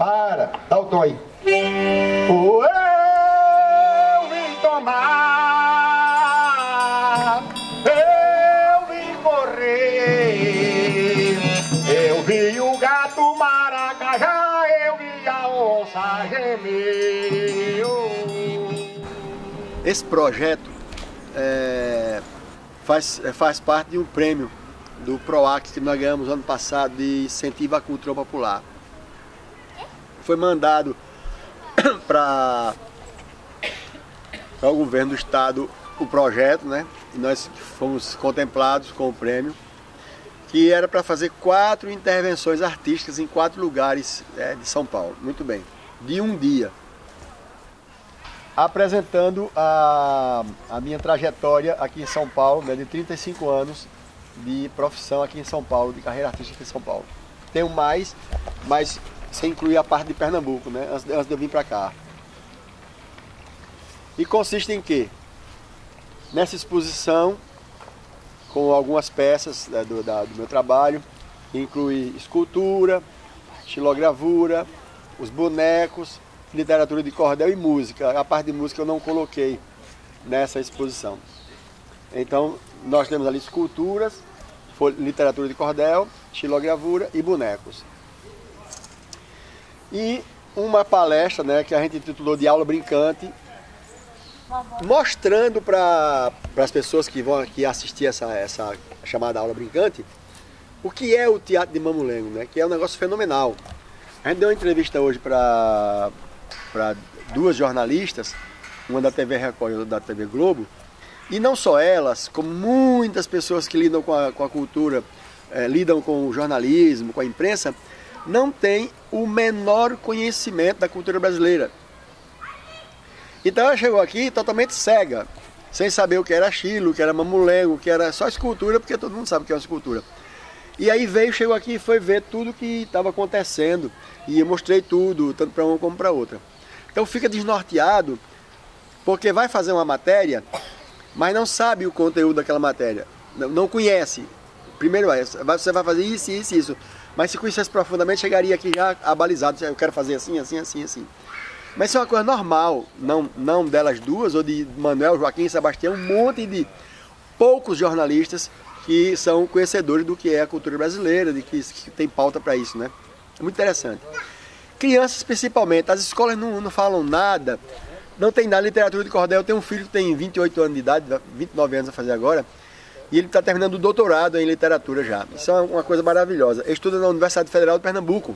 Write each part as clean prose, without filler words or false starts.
Para, dá o tom aí. Eu vim tomar, eu vim correr, eu vi o gato maracajá, eu vi a onça gemer. Esse projeto faz parte de um prêmio do PROAC que nós ganhamos ano passado de incentivo à cultura popular. Foi mandado para o governo do estado o projeto, né? E nós fomos contemplados com o prêmio, que era para fazer 4 intervenções artísticas em 4 lugares de São Paulo. Muito bem, de um dia. Apresentando a minha trajetória aqui em São Paulo, né, de 35 anos de profissão aqui em São Paulo, de carreira artística aqui em São Paulo. Tenho mais, mas sem incluir a parte de Pernambuco, né, antes de eu vir para cá. E consiste em quê? Nessa exposição, com algumas peças do meu trabalho, que inclui escultura, xilogravura, os bonecos, literatura de cordel e música. A parte de música eu não coloquei nessa exposição. Então, nós temos ali esculturas, literatura de cordel, xilogravura e bonecos. E uma palestra, né, que a gente intitulou de aula brincante, mostrando para as pessoas que vão aqui assistir essa chamada aula brincante, o que é o teatro de Mamulengo, né, que é um negócio fenomenal. A gente deu uma entrevista hoje para 2 jornalistas, uma da TV Record e outra da TV Globo, e não só elas, como muitas pessoas que lidam com a cultura, lidam com o jornalismo, com a imprensa, não têm o menor conhecimento da cultura brasileira. Então ela chegou aqui totalmente cega, sem saber o que era xilo, o que era mamulengo, o que era só escultura, porque todo mundo sabe o que é uma escultura. E aí chegou aqui e foi ver tudo que estava acontecendo, e eu mostrei tudo, tanto para uma como para outra. Então fica desnorteado, porque vai fazer uma matéria, mas não sabe o conteúdo daquela matéria, não conhece. Primeiro você vai fazer isso, isso, isso, mas se conhecesse profundamente, chegaria aqui já abalizado, eu quero fazer assim, assim, assim, assim. Mas isso é uma coisa normal, não delas duas, ou de Manuel, Joaquim, Sebastião, um monte de poucos jornalistas que são conhecedores do que é a cultura brasileira, de que tem pauta para isso, né? É muito interessante. Crianças principalmente, as escolas não falam nada, não tem nada. Literatura de cordel, eu tenho um filho que tem 28 anos de idade, 29 anos a fazer agora, e ele está terminando o doutorado em literatura já. Isso é uma coisa maravilhosa. Ele estuda na Universidade Federal de Pernambuco.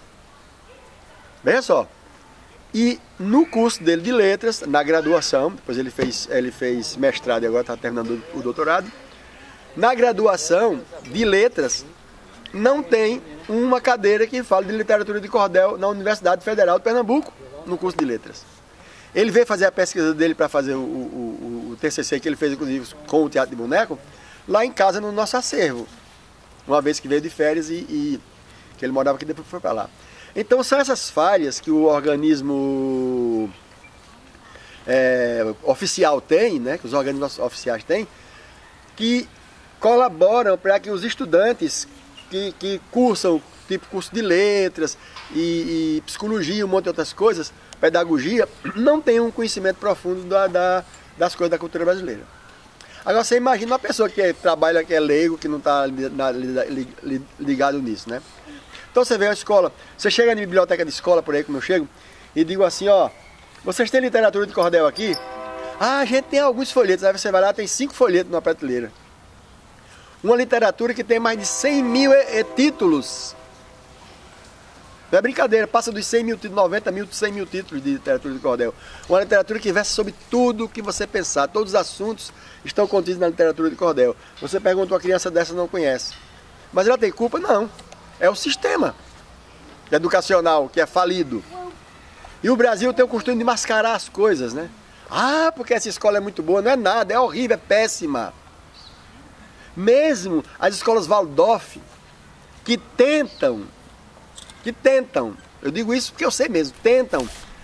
Veja só. E no curso dele de letras, na graduação, depois ele fez mestrado e agora está terminando o doutorado, na graduação de letras, não tem uma cadeira que fala de literatura de cordel na Universidade Federal de Pernambuco, no curso de letras. Ele veio fazer a pesquisa dele para fazer o TCC que ele fez, inclusive, com o Teatro de Boneco, lá em casa, no nosso acervo. Uma vez que veio de férias e que ele morava aqui, depois foi para lá. Então são essas falhas que o organismo oficial tem, né, que os organismos oficiais têm, que colaboram para que os estudantes que cursam tipo curso de letras e psicologia, um monte de outras coisas, pedagogia, não tenham um conhecimento profundo das coisas da cultura brasileira. Agora você imagina uma pessoa que trabalha, que é leigo, que não está ligado nisso, né? Então você vê a escola, você chega na biblioteca de escola, por aí como eu chego, e digo assim, ó, vocês têm literatura de cordel aqui? Ah, a gente tem alguns folhetos, aí você vai lá, tem 5 folhetos numa prateleira. Uma literatura que tem mais de 100 mil títulos. Não é brincadeira, passa dos 100 mil títulos, 90 mil, 100 mil títulos de literatura de cordel. Uma literatura que versa sobre tudo o que você pensar, todos os assuntos estão contidos na literatura de cordel. Você pergunta uma criança dessa, não conhece. Mas ela tem culpa? Não. É o sistema educacional que é falido. E o Brasil tem o costume de mascarar as coisas, né? Ah, porque essa escola é muito boa. Não é nada, é horrível, é péssima. Mesmo as escolas Waldorf, que tentam, eu digo isso porque eu sei mesmo, tentam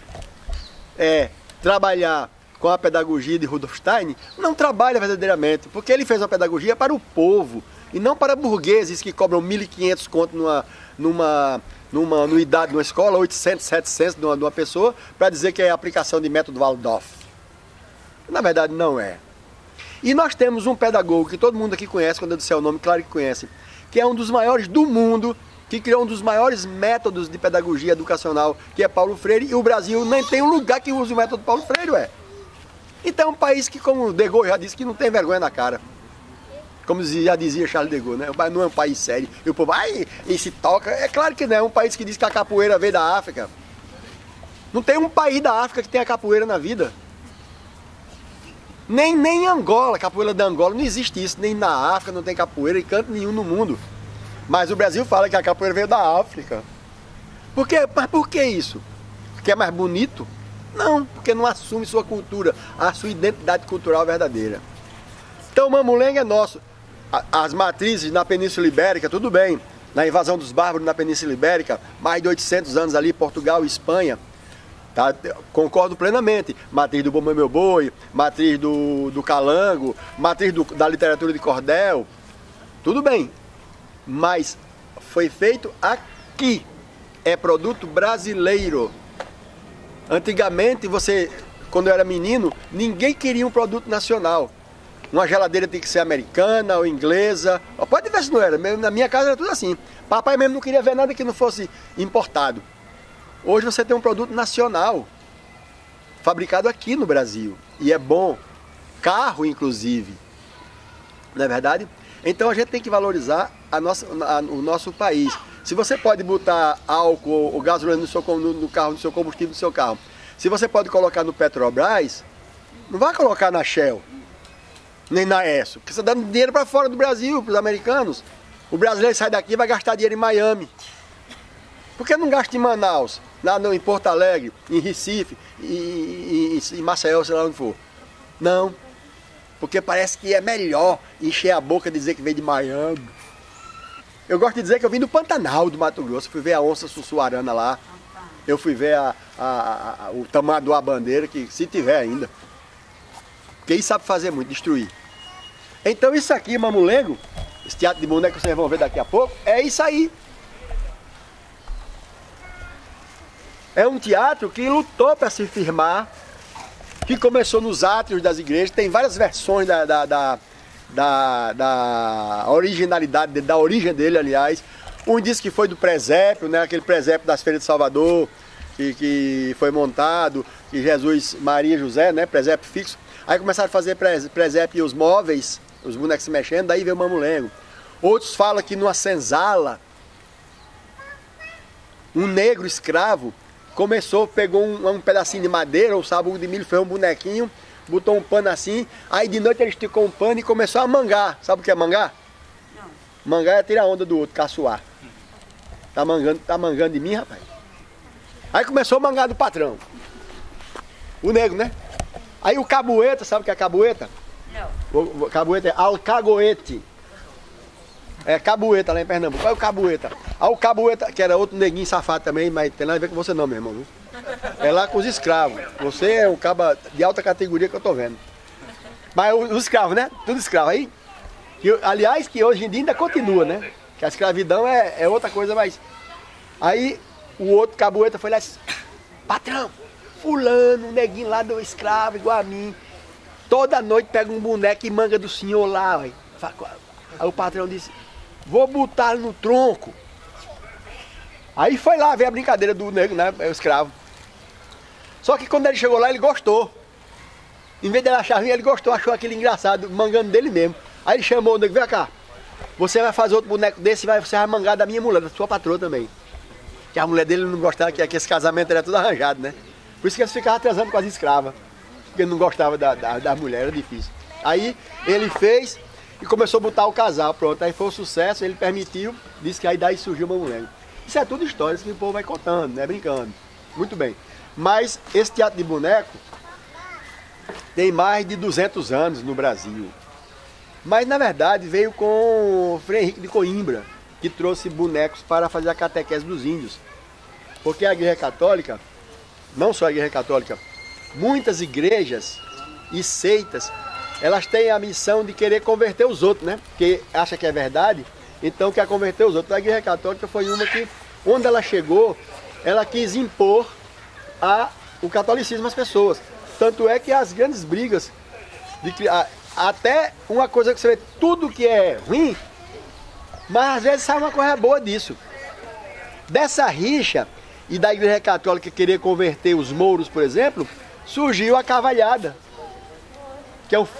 trabalhar com a pedagogia de Rudolf Steiner, não trabalha verdadeiramente, porque ele fez uma pedagogia para o povo, e não para burgueses que cobram 1.500 conto numa anuidade de uma escola, 800, 700 de uma pessoa, para dizer que é aplicação de método Waldorf. Na verdade não é. E nós temos um pedagogo que todo mundo aqui conhece, quando eu disser o nome, claro que conhece, que é um dos maiores do mundo, que criou um dos maiores métodos de pedagogia educacional, que é Paulo Freire, e o Brasil nem tem um lugar que use o método Paulo Freire, ué. Então é um país que, como De Gaulle já disse, que não tem vergonha na cara. Como já dizia Charles de Gaulle, né? Não é um país sério. E o povo, e se toca. É claro que não, é um país que diz que a capoeira veio da África. Não tem um país da África que tenha capoeira na vida. Nem Angola, capoeira da Angola, não existe isso. Nem na África não tem capoeira, em canto nenhum no mundo. Mas o Brasil fala que a capoeira veio da África. Mas por que isso? Porque é mais bonito? Não, porque não assume sua cultura, a sua identidade cultural verdadeira. Então o mamulengo é nosso. As matrizes na Península Ibérica, tudo bem. Na invasão dos bárbaros na Península Ibérica, mais de 800 anos ali, Portugal e Espanha. Tá? Concordo plenamente. Matriz do Bom Meu Boi, matriz do Calango, matriz da literatura de cordel. Tudo bem. Mas foi feito aqui. É produto brasileiro. Antigamente, quando eu era menino, ninguém queria um produto nacional. Uma geladeira tem que ser americana ou inglesa. Pode ver se não era. Na minha casa era tudo assim. Papai mesmo não queria ver nada que não fosse importado. Hoje você tem um produto nacional, fabricado aqui no Brasil. E é bom. Carro, inclusive. Não é verdade? Então a gente tem que valorizar o nosso país. Se você pode botar álcool ou gasolina no carro, no seu combustível do seu carro, se você pode colocar no Petrobras, não vai colocar na Shell, nem na ESSO, porque você está dando dinheiro para fora do Brasil, para os americanos. O brasileiro sai daqui e vai gastar dinheiro em Miami. Por que não gasta em Manaus, em Porto Alegre, em Recife, em Maceió, sei lá onde for? Não, porque parece que é melhor encher a boca e dizer que veio de Miami. Eu gosto de dizer que eu vim do Pantanal do Mato Grosso, fui ver a onça sussuarana lá, eu fui ver o tamanduá bandeira, que se tiver ainda. Porque isso sabe fazer muito, destruir. Então isso aqui, mamulengo, esse teatro de boneco que vocês vão ver daqui a pouco, é isso aí. É um teatro que lutou para se firmar, que começou nos átrios das igrejas, tem várias versões da originalidade, da origem dele, aliás. Um diz que foi do presépio, né? Aquele presépio das Feiras de Salvador, que foi montado, que Jesus, Maria e José, né? Presépio fixo. Aí começaram a fazer presépio e os móveis, os bonecos se mexendo, daí veio o mamulengo. Outros falam que numa senzala, um negro escravo pegou um pedacinho de madeira, ou sabugo de milho, fez um bonequinho, botou um pano assim, aí de noite ele esticou um pano e começou a mangar. Sabe o que é mangar? Não. Mangar é tirar onda do outro, caçoar. Tá mangando de mim, rapaz? Aí começou a mangar do patrão. O negro, né? Aí o cabueta, sabe o que é cabueta? Não. O cabueta é alcagoete. É cabueta lá em Pernambuco. Qual é o cabueta? Aí o cabueta, que era outro neguinho safado também, mas tem nada a ver com você não, meu irmão. Viu? É lá com os escravos. Você é um caba de alta categoria que eu tô vendo. Mas os escravos, né? Tudo escravo aí. Aliás, que hoje em dia ainda continua, né? Que a escravidão é outra coisa, mas... Aí o outro cabueta foi lá e disse: patrão, fulano, um neguinho lá do escravo, igual a mim, toda noite pega um boneco e manga do senhor lá. Aí o patrão disse: vou botar no tronco. Aí foi lá ver a brincadeira do negro, né? O escravo. Só que quando ele chegou lá, ele gostou. Em vez dele achar ruim, ele gostou, achou aquele engraçado, mangando dele mesmo. Aí ele chamou o negro: vem cá, você vai fazer outro boneco desse e você vai mangar da minha mulher, da sua patroa também. Que a mulher dele não gostava, que esse casamento era tudo arranjado, né? Por isso que eles ficavam transando com as escravas. Porque ele não gostava da mulher, era difícil. Aí ele fez e começou a botar o casal, pronto. Aí foi um sucesso, ele permitiu, disse que aí daí surgiu uma mulher. Isso é tudo histórias que o povo vai contando, né? Brincando. Muito bem. Mas esse teatro de boneco tem mais de 200 anos no Brasil. Mas na verdade veio com o Frei Henrique de Coimbra, que trouxe bonecos para fazer a catequese dos índios. Porque a Igreja Católica, não só a Igreja Católica, muitas igrejas e seitas, elas têm a missão de querer converter os outros, né? Porque acha que é verdade, então quer converter os outros. A Igreja Católica foi uma que onde ela chegou, ela quis impor o catolicismo às pessoas. Tanto é que as grandes brigas, até uma coisa que você vê, tudo que é ruim, mas às vezes sai uma coisa boa disso. Dessa rixa e da Igreja Católica querer converter os mouros, por exemplo, surgiu a cavalhada, que é um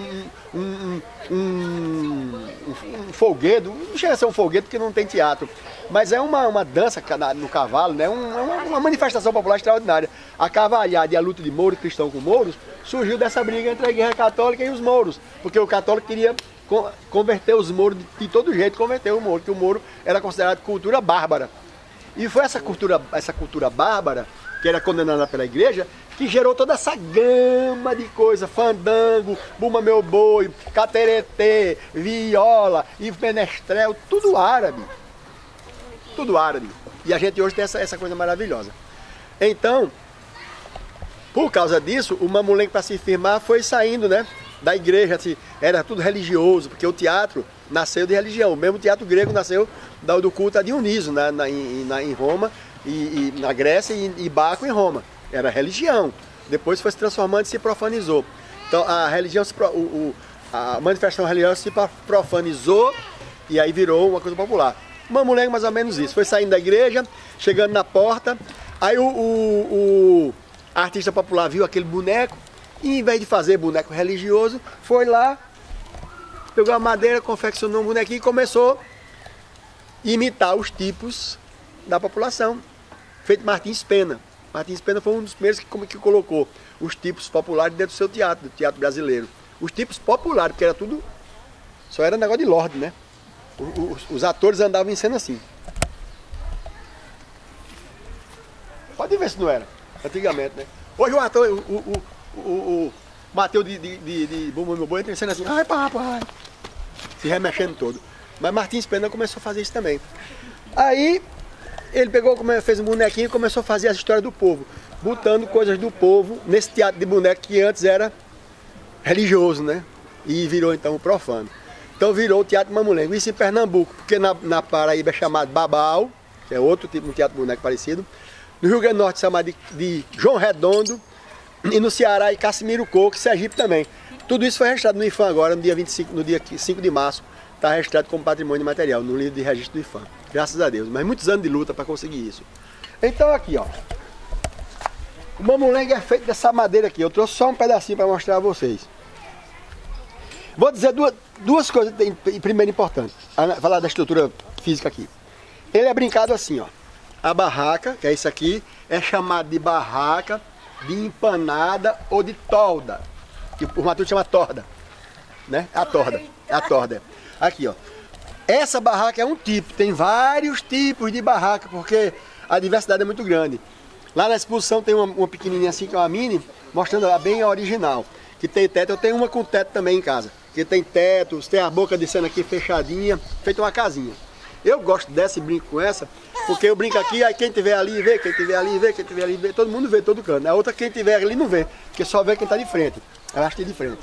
folguedo, não chega a ser um folguedo porque não tem teatro, mas é uma dança no cavalo, né? Uma manifestação popular extraordinária. A cavalhada e a luta de mouro cristão com mouros surgiu dessa briga entre a Igreja Católica e os mouros, porque o católico queria converter os mouros de todo jeito, converter o mouro, porque o mouro era considerado cultura bárbara. E foi essa cultura bárbara, que era condenada pela igreja, que gerou toda essa gama de coisa, fandango, bumba meu boi, cateretê, viola e menestrel, tudo árabe. Tudo árabe. E a gente hoje tem essa coisa maravilhosa. Então, por causa disso, o Mamulengo, para se firmar, foi saindo, né, da igreja, assim, era tudo religioso, porque o teatro nasceu de religião. O mesmo teatro grego nasceu do culto a Dioniso, em Roma, e na Grécia, e Baco em Roma. Era religião. Depois foi se transformando e se profanizou. Então a religião, a manifestação religiosa se profanizou e aí virou uma coisa popular. O Mamulengo mais ou menos isso. Foi saindo da igreja, chegando na porta, aí o artista popular viu aquele boneco e, em vez de fazer boneco religioso, foi lá, pegou a madeira, confeccionou um bonequinho e começou a imitar os tipos da população, feito Martins Pena. Martins Pena foi um dos primeiros que colocou os tipos populares dentro do seu teatro, do teatro brasileiro. Os tipos populares, porque era tudo, só era negócio de lorde, né? Os atores andavam em cena assim. Pode ver se não era, antigamente, né? Hoje o ator, o Mateus de Bumba Meu Boi entra em cena assim, ai papai, se remexendo todo. Mas Martins Pena começou a fazer isso também. Aí ele pegou, fez um bonequinho e começou a fazer as histórias do povo, botando coisas do povo nesse teatro de boneco que antes era religioso, né? E virou então profano. Então virou o Teatro Mamulengo. Isso em Pernambuco, porque na Paraíba é chamado Babau, que é outro tipo de teatro de boneco parecido. No Rio Grande do Norte é chamado de João Redondo. E no Ceará e Casimiro Coco, Sergipe também. Tudo isso foi registrado no IFAM agora, no dia 5 de março. Está registrado como patrimônio imaterial, no livro de registro do IFAM. Graças a Deus. Mas muitos anos de luta para conseguir isso. Então aqui, ó. O Mamulengo é feito dessa madeira aqui. Eu trouxe só um pedacinho para mostrar a vocês. Vou dizer duas coisas primeiro importantes. Falar da estrutura física aqui. Ele é brincado assim, ó. A barraca, que é isso aqui, é chamado de barraca de empanada ou de tolda. Que o Matuto chama torda. Né? A torda. Aqui, ó. Essa barraca é um tipo. Tem vários tipos de barraca, porque a diversidade é muito grande. Lá na exposição tem uma pequenininha assim, que é uma mini, mostrando ela bem original. Que tem teto. Eu tenho uma com teto também em casa. Que tem teto, tem a boca de cena aqui fechadinha, feita uma casinha. Eu gosto dessa e brinco com essa, porque eu brinco aqui, aí quem tiver ali vê, quem tiver ali vê, quem tiver ali vê, todo mundo vê todo canto. A outra, quem tiver ali não vê, porque só vê quem está de frente. Eu acho que é de frente.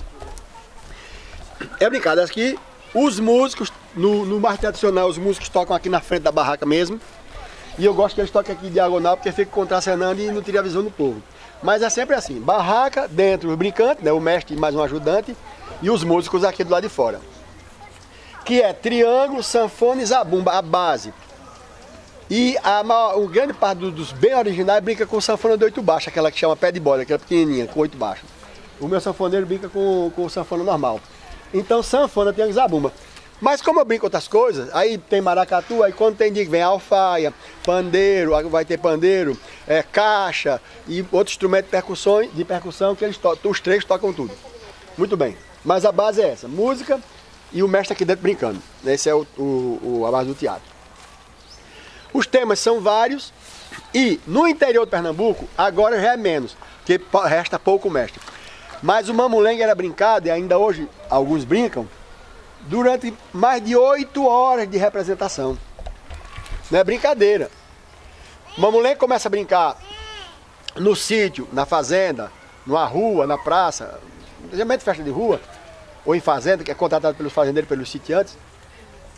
É brincadeira aqui, os músicos, no mais tradicional, os músicos tocam aqui na frente da barraca mesmo. E eu gosto que eles toquem aqui diagonal, porque fica contracenando e não tira a visão do povo. Mas é sempre assim, barraca, dentro o brincante, né, o mestre e mais um ajudante, e os músicos aqui do lado de fora. Que é triângulo, sanfona e zabumba, a base. E o grande parte dos bem originais brinca com sanfona de 8 baixos, aquela que chama pé de bola, aquela pequenininha, com 8 baixos. O meu sanfoneiro brinca com sanfona normal. Então sanfona, triângulo e zabumba. Mas como eu brinco outras coisas, aí tem maracatu, aí quando tem dia que vem alfaia, pandeiro, vai ter pandeiro, caixa e outros instrumentos de percussão que eles os três tocam tudo. Muito bem. Mas a base é essa, música e o mestre aqui dentro brincando. Esse é a base do teatro. Os temas são vários e no interior de Pernambuco, agora já é menos, porque resta pouco mestre. Mas o Mamulengo era brincado, e ainda hoje alguns brincam, durante mais de 8 horas de representação. Não é brincadeira. O Mamulengo começa a brincar no sítio, na fazenda, numa rua, na praça, geralmente festa de rua, ou em fazenda, que é contratado pelos fazendeiros, pelos sitiantes.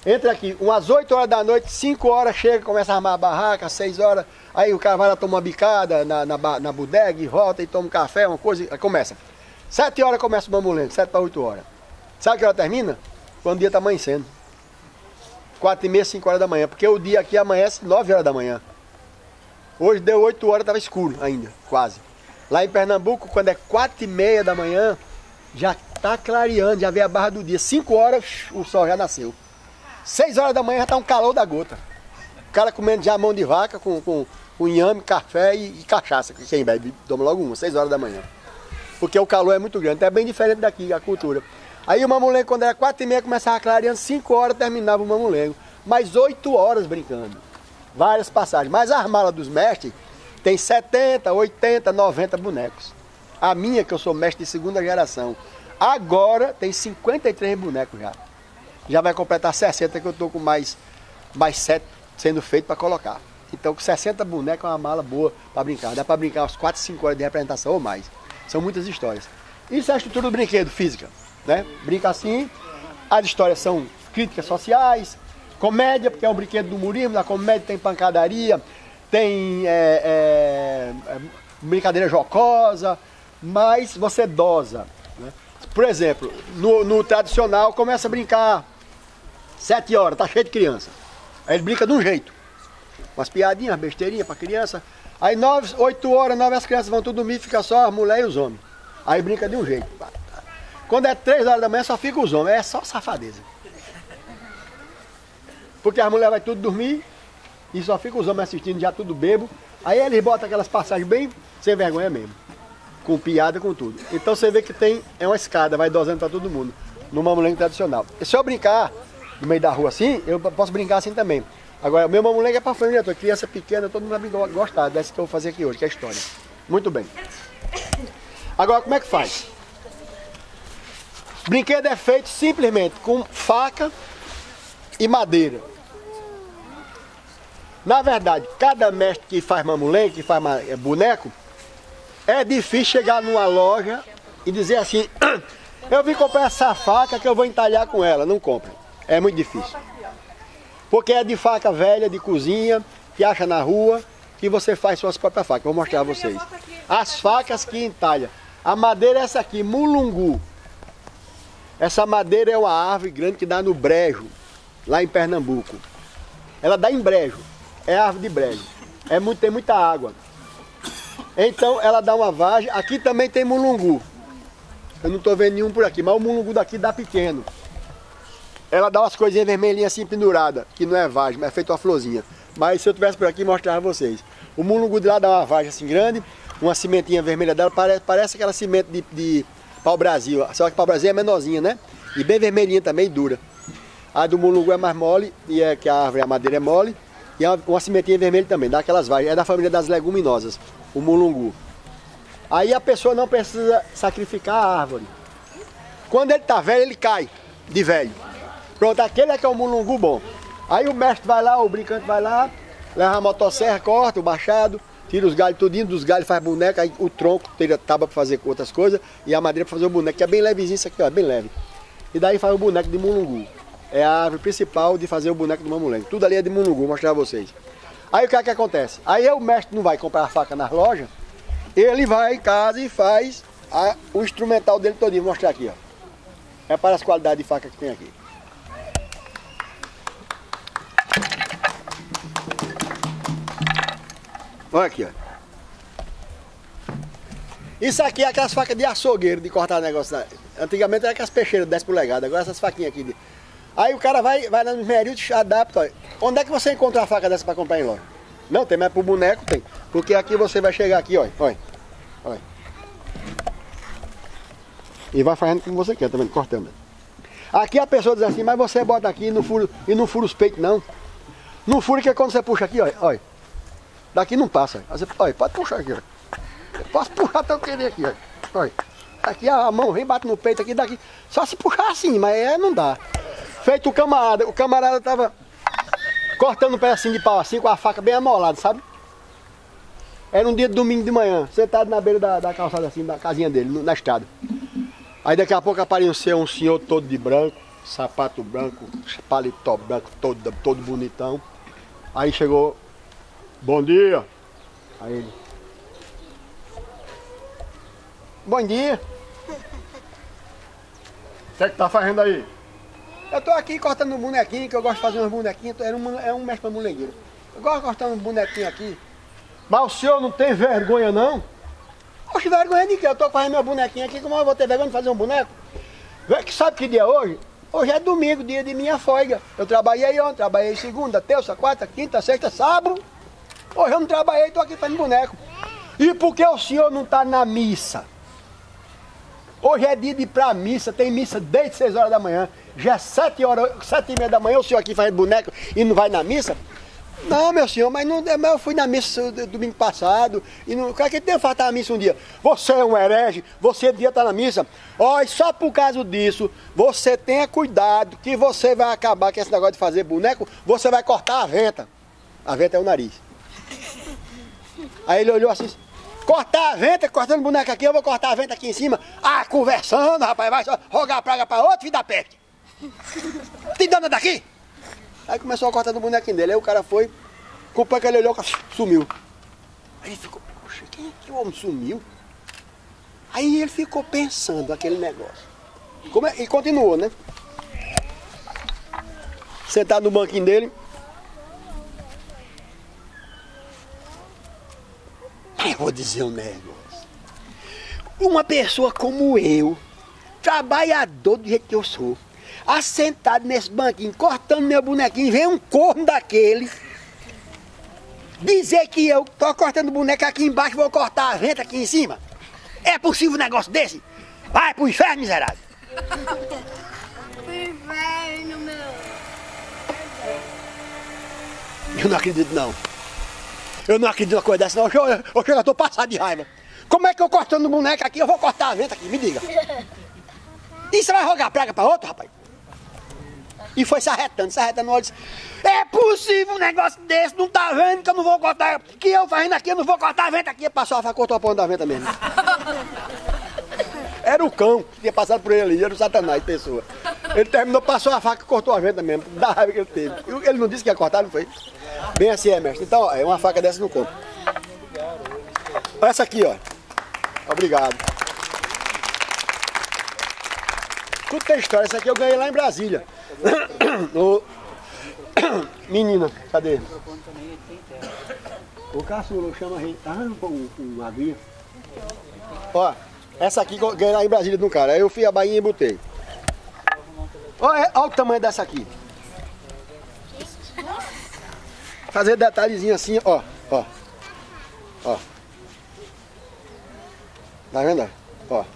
Entra aqui, umas 8 horas da noite, 5 horas chega, começa a armar a barraca, 6 horas, aí o cara vai lá tomar uma bicada na bodega e volta e toma um café, uma coisa, aí começa. 7 horas começa o mamulengo, 7 para 8 horas. Sabe que ela termina? Quando o dia está amanhecendo. 4h30, 5 horas da manhã, porque o dia aqui amanhece 9 horas da manhã. Hoje deu 8 horas, estava escuro ainda, quase. Lá em Pernambuco, quando é 4h30 da manhã, já está clareando, já vê a barra do dia. 5 horas, o sol já nasceu. 6 horas da manhã já está um calor da gota. O cara comendo já mão de vaca com inhame, café e cachaça. Quem bebe, toma logo uma, 6 horas da manhã. Porque o calor é muito grande, então é bem diferente daqui, a cultura. Aí o mamulengo, quando era 4h30, começava clareando, 5 horas terminava o mamulengo. Mais 8 horas brincando. Várias passagens. Mas as malas dos mestres tem 70, 80, 90 bonecos. A minha, que eu sou mestre de segunda geração, agora tem 53 bonecos já. Já vai completar 60, que eu estou com mais 7 sendo feito para colocar. Então com 60 bonecos é uma mala boa para brincar. Dá para brincar umas 4, 5 horas de representação ou mais. São muitas histórias. Isso é a estrutura do brinquedo, física. Né? Brinca assim. As histórias são críticas sociais, comédia, porque é um brinquedo do humorismo. Na comédia tem pancadaria, tem brincadeira jocosa, mas você dosa. Né? Por exemplo, no tradicional começa a brincar 7 horas, tá cheio de criança. Aí ele brinca de um jeito. Umas piadinhas, besteirinhas pra criança. Aí 9, 8 horas, 9 as crianças vão tudo dormir, fica só as mulheres e os homens. Aí brinca de um jeito. Quando é 3 horas da manhã só fica os homens, é só safadeza. Porque as mulheres vão tudo dormir e só fica os homens assistindo já tudo bebo. Aí eles botam aquelas passagens bem sem vergonha mesmo. Com piada, com tudo. Então você vê que é uma escada, vai dosando para todo mundo. No mamulengo tradicional. E se eu brincar no meio da rua assim, eu posso brincar assim também. Agora, o meu mamulengo é para família, eu tô criança pequena, todo mundo vai gostar dessa que eu vou fazer aqui hoje, que é a história. Muito bem. Agora, como é que faz? Brinquedo é feito simplesmente com faca e madeira. Na verdade, cada mestre que faz mamulengo, que faz boneco, é difícil chegar numa loja e dizer assim, eu vim comprar essa faca que eu vou entalhar com ela. Não compra. É muito difícil. Porque é de faca velha, de cozinha, que acha na rua, que você faz suas próprias facas. Vou mostrar a vocês. As facas que entalha. A madeira é essa aqui, mulungu. Essa madeira é uma árvore grande que dá no brejo, lá em Pernambuco. Ela dá em brejo. É árvore de brejo. Tem muita água. Então ela dá uma vagem. Aqui também tem mulungu. Eu não estou vendo nenhum por aqui, mas o mulungu daqui dá pequeno. Ela dá umas coisinhas vermelhinhas assim penduradas, que não é vagem, mas é feito uma florzinha. Mas se eu tivesse por aqui, mostrar a vocês. O mulungu de lá dá uma vagem assim grande, uma cimentinha vermelha dela, parece aquela semente de pau-brasil. Só que pau-brasil é menorzinha, né? E bem vermelhinha também, dura. A do mulungu é mais mole, que a árvore, a madeira é mole. E uma cimentinha vermelha também, dá aquelas vagens. É da família das leguminosas, o mulungu. Aí a pessoa não precisa sacrificar a árvore. Quando ele está velho, ele cai de velho. Pronto, aquele é que é o mulungu bom. Aí o mestre vai lá, o brincante vai lá, leva a motosserra, corta o machado, tira os galhos tudinho, dos galhos faz boneca, aí o tronco tira tábua para fazer outras coisas e a madeira para fazer o boneco, que é bem levezinho isso aqui, ó, bem leve. E daí faz o boneco de mulungu. É a árvore principal de fazer o boneco do mamulengo. Tudo ali é de mulungu, vou mostrar a vocês. Aí o que é que acontece? Aí o mestre não vai comprar a faca nas lojas, ele vai em casa e faz o instrumental dele todinho, vou mostrar aqui, ó. É para as qualidades de faca que tem aqui. Olha aqui, ó. Isso aqui é aquelas facas de açougueiro, de cortar negócio. Antigamente era aquelas peixeiras de 10 polegadas, agora essas faquinhas aqui. Aí o cara vai na mercearia e adapta. Ó. Onde é que você encontra uma faca dessa para comprar em loja? Não tem, mas pro boneco tem. Porque aqui você vai chegar aqui, ó. Olha. E vai fazendo como você quer também, cortando. Aqui a pessoa diz assim, mas você bota aqui e não fura os peitos, não. Não fura que é quando você puxa aqui, olha. Daqui não passa. Aí você, olha, pode puxar aqui, ó. Eu posso puxar até eu querer aqui, ó. Olha. Aqui a mão vem, bate no peito aqui, daqui. Só se puxar assim, mas não dá. Feito o camarada tava cortando um pedacinho de pau assim, com a faca bem amolada, sabe? Era um dia de domingo de manhã, sentado na beira da calçada assim, da casinha dele, na estrada. Aí daqui a pouco apareceu um senhor todo de branco, sapato branco, paletó branco, todo bonitão. Aí chegou, bom dia. Aí ele, bom dia. O que é que tá fazendo aí? Eu tô aqui cortando um bonequinho, que eu gosto de fazer uns bonequinhos, é um mestre pra molegueiro. Eu gosto de cortar um bonequinho aqui. Mas o senhor não tem vergonha, não? Oxe, vergonha de quê? Eu tô fazendo meu bonequinho aqui, como eu vou ter vergonha de fazer um boneco? Sabe que dia é hoje? Hoje é domingo, dia de minha folga. Eu trabalhei ontem, trabalhei segunda, terça, quarta, quinta, sexta, sábado. Hoje eu não trabalhei, tô aqui fazendo boneco. E por que o senhor não tá na missa? Hoje é dia de ir pra missa, tem missa desde 6 horas da manhã. Já é 7h30 da manhã, o senhor aqui fazendo boneco e não vai na missa? Não, meu senhor, mas eu fui na missa domingo passado. E não, o que é que tem que faltar na missa um dia? Você é um herege, você devia estar na missa. Olha, só por causa disso, você tenha cuidado que você vai acabar com esse negócio de fazer boneco, você vai cortar a venta. A venta é o nariz. Aí ele olhou assim, cortar a venta, cortando boneco aqui, eu vou cortar a venta aqui em cima. Ah, conversando, rapaz, vai só rogar a praga para outro, filho da peste. Tem dona daqui? Aí começou a cortar no bonequinho dele, aí o cara foi, culpa que ele olhou, sumiu. Aí ele ficou, poxa, quem é que o homem sumiu? Aí ele ficou pensando aquele negócio. E continuou, né? Sentado no banquinho dele. Eu vou dizer um negócio. Uma pessoa como eu, trabalhador do jeito que eu sou, assentado nesse banquinho, cortando meu bonequinho, vem um corno daquele dizer que eu tô cortando o boneco aqui embaixo, vou cortar a venta aqui em cima. É possível um negócio desse? Vai pro inferno, miserável. Pro inferno, meu. Eu não acredito, não. Eu não acredito numa coisa dessa, não. Eu já tô passado de raiva. Como é que eu cortando o boneco aqui, eu vou cortar a venta aqui? Me diga. E você vai rogar praga pra outro, rapaz? E foi se arretando, olha, disse, é possível um negócio desse, não tá vendo que eu não vou cortar, que eu fazendo aqui, eu não vou cortar a venta aqui. Passou a faca, cortou a ponta da venta mesmo. Era o cão que tinha passado por ele ali, era o Satanás, pessoa. Ele terminou, passou a faca e cortou a venta mesmo, da raiva que ele teve. Ele não disse que ia cortar, não foi? Bem assim é, mestre. Então, ó, uma faca dessa não compra. Essa aqui, ó. Obrigado. Tudo tem história, essa aqui eu ganhei lá em Brasília. Menina, cadê? O caçula, chama a gente. Ah, um aguinha. Ó, essa aqui que eu ganhei lá em Brasília de um cara. Aí eu fui a bainha e botei. Olha o tamanho dessa aqui. Fazer detalhezinho assim, ó. Ó. Tá vendo? Ó.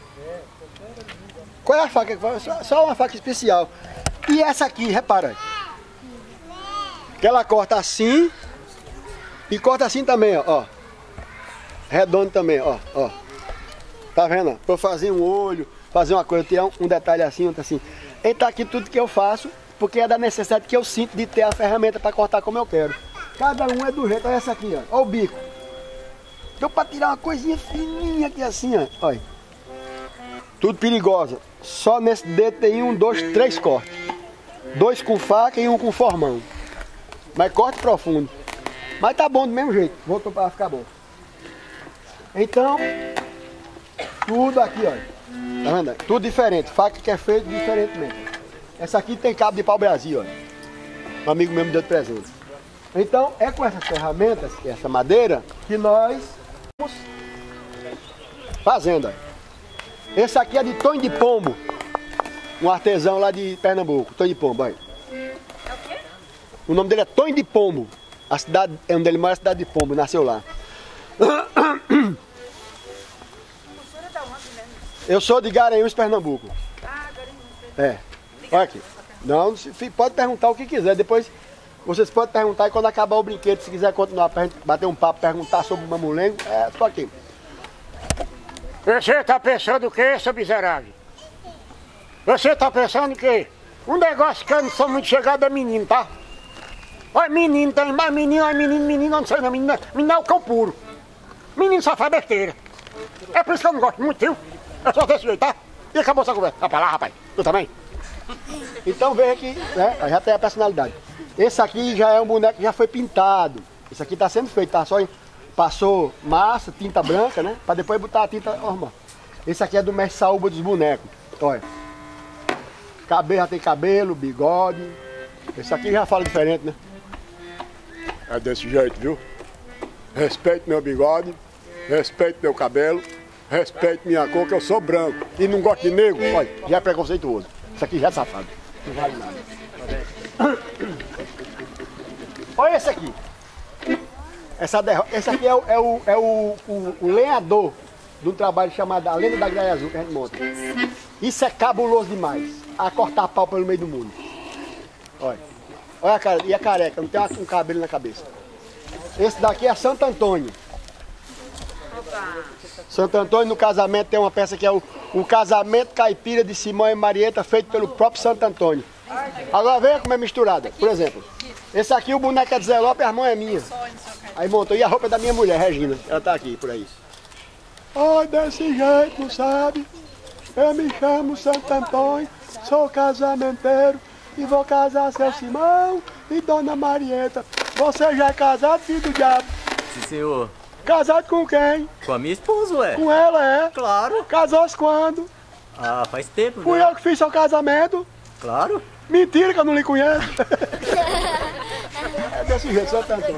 Qual é a faca que faz? Só uma faca especial. E essa aqui, repara. Que ela corta assim. E corta assim também, ó. Redondo também, ó. Tá vendo? Pra eu fazer um olho, fazer uma coisa, tirar um detalhe assim, outro assim. Então aqui tudo que eu faço, porque é da necessidade que eu sinto de ter a ferramenta para cortar como eu quero. Cada um é do jeito. Olha essa aqui, ó. Olha o bico. Deu para tirar uma coisinha fininha aqui assim, ó. Olha. Tudo perigosa. Só nesse dedo tem 1, 2, 3 cortes. 2 com faca e 1 com formão. Mas corte profundo. Mas tá bom do mesmo jeito. Voltou para ficar bom. Então, tudo aqui, ó. Tá vendo? Tudo diferente. Faca que é feito diferentemente. Essa aqui tem cabo de pau-brasil, ó. Um amigo meu me deu de presente. Então, é com essas ferramentas, essa madeira, que nós estamos fazendo, ó. Esse aqui é de Tonho de Pombo. Um artesão lá de Pernambuco. Tonho de Pombo, olha. É o quê? O nome dele é Tonho de Pombo. A cidade, onde ele mora é a cidade de Pombo, nasceu lá. Eu sou de Garanhuns, Pernambuco. Ah, Garanhuns. É. Olha aqui. Não, pode perguntar o que quiser. Depois vocês podem perguntar e quando acabar o brinquedo, se quiser continuar pra gente bater um papo, perguntar sobre o mamulengo, tô aqui. Você tá pensando o quê, seu miserável? Você tá pensando o quê? Um negócio que eu não sou muito chegado é menino, tá? Olha, menino, tem mais menino, não sei não, menino é o cão puro. Menino só faz besteira. É por isso que eu não gosto muito, viu? Eu sou desse jeito, tá? E acabou essa conversa. Vai pra lá, rapaz. Tu também? Então veja que né, já tem a personalidade. Esse aqui já é um boneco que já foi pintado. Esse aqui está sendo feito, tá? Só passou massa, tinta branca, né? Para depois botar a tinta normal. Esse aqui é do mestre Saúba dos bonecos. Olha. Cabelo, já tem cabelo, bigode. Esse aqui já fala diferente, né? É desse jeito, viu? Respeite meu bigode, respeite meu cabelo, respeite minha cor, que eu sou branco. E não gosto de negro, olha, já é preconceituoso. Isso aqui já é safado. Não vale nada. Olha esse aqui. Esse aqui é o lenhador de um trabalho chamado A Lenda da Graia Azul que a gente monta. Isso é cabuloso demais. A cortar pau pelo meio do mundo. Olha. Olha a cara, e a careca, não tem um cabelo na cabeça. Esse daqui é Santo Antônio. Santo Antônio no casamento tem uma peça que é o Casamento Caipira de Simão e Marieta, feito pelo próprio Santo Antônio. Agora veja como é misturada. Por exemplo, esse aqui o boneco é de Zé Lopes e a mão é minha. Aí montou, e a roupa é da minha mulher, Regina. Ela tá aqui, por aí. Ai, desse jeito, sabe? Eu me chamo Santo Antônio, sou casamenteiro e vou casar seu Simão e Dona Marieta. Você já é casado, filho do diabo? Sim, senhor. Casado com quem? Com a minha esposa, ué. Com ela, é? Claro. Casou-se quando? Ah, faz tempo, Fui né? eu que fiz seu casamento. Claro. Mentira que eu não lhe conheço. É desse jeito, Santo Antônio.